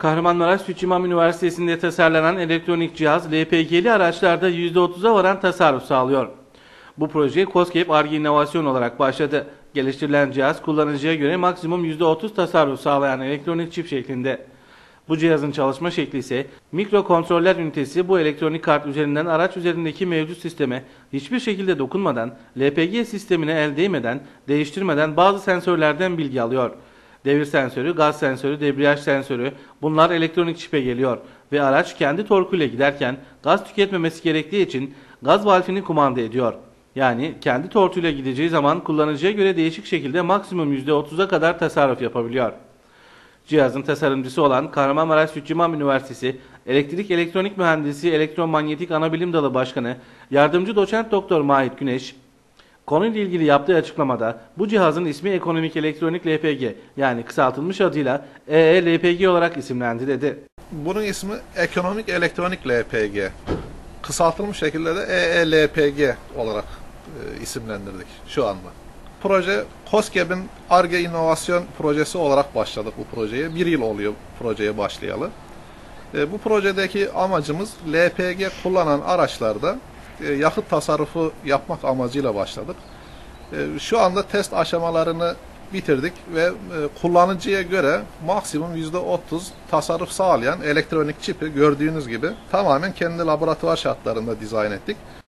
Kahramanmaraş Süt İmam Üniversitesi'nde tasarlanan elektronik cihaz LPG'li araçlarda %30'a varan tasarruf sağlıyor. Bu proje COSGAP Ar-Ge inovasyon olarak başladı. Geliştirilen cihaz kullanıcıya göre maksimum %30 tasarruf sağlayan elektronik çip şeklinde. Bu cihazın çalışma şekli ise mikrokontroller ünitesi bu elektronik kart üzerinden araç üzerindeki mevcut sisteme hiçbir şekilde dokunmadan, LPG sistemine el değmeden, değiştirmeden bazı sensörlerden bilgi alıyor. Devir sensörü, gaz sensörü, debriyaj sensörü bunlar elektronik çipe geliyor ve araç kendi torkuyla giderken gaz tüketmemesi gerektiği için gaz valfini kumanda ediyor. Yani kendi torkuyla gideceği zaman kullanıcıya göre değişik şekilde maksimum %30'a kadar tasarruf yapabiliyor. Cihazın tasarımcısı olan Kahramanmaraş Süt İmam Üniversitesi Elektrik Elektronik Mühendisi Elektromanyetik Anabilim Dalı Başkanı Yardımcı Doçent Doktor Mahit Güneş, konuyla ilgili yaptığı açıklamada bu cihazın ismi Ekonomik Elektronik LPG yani kısaltılmış adıyla EELPG olarak isimlendirildi. Bunun ismi Ekonomik Elektronik LPG. Kısaltılmış şekilde de EELPG olarak isimlendirdik şu anda. Proje COSGAP'in Ar-Ge inovasyon projesi olarak başladık bu projeye. 1 yıl oluyor projeye başlayalı. Bu projedeki amacımız LPG kullanan araçlarda yakıt tasarrufu yapmak amacıyla başladık. Şu anda test aşamalarını bitirdik ve kullanıcıya göre maksimum %30 tasarruf sağlayan elektronik çipi gördüğünüz gibi tamamen kendi laboratuvar şartlarında dizayn ettik.